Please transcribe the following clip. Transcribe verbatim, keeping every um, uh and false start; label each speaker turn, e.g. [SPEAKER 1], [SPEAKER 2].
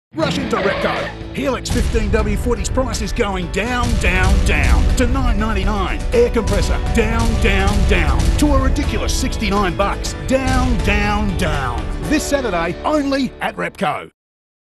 [SPEAKER 1] Rush into REPCO. Helix fifteen W forty's price is going down, down, down to nine ninety-nine. Air compressor down, down, down to a ridiculous sixty-nine bucks. Down, down, down. This Saturday only at REPCO.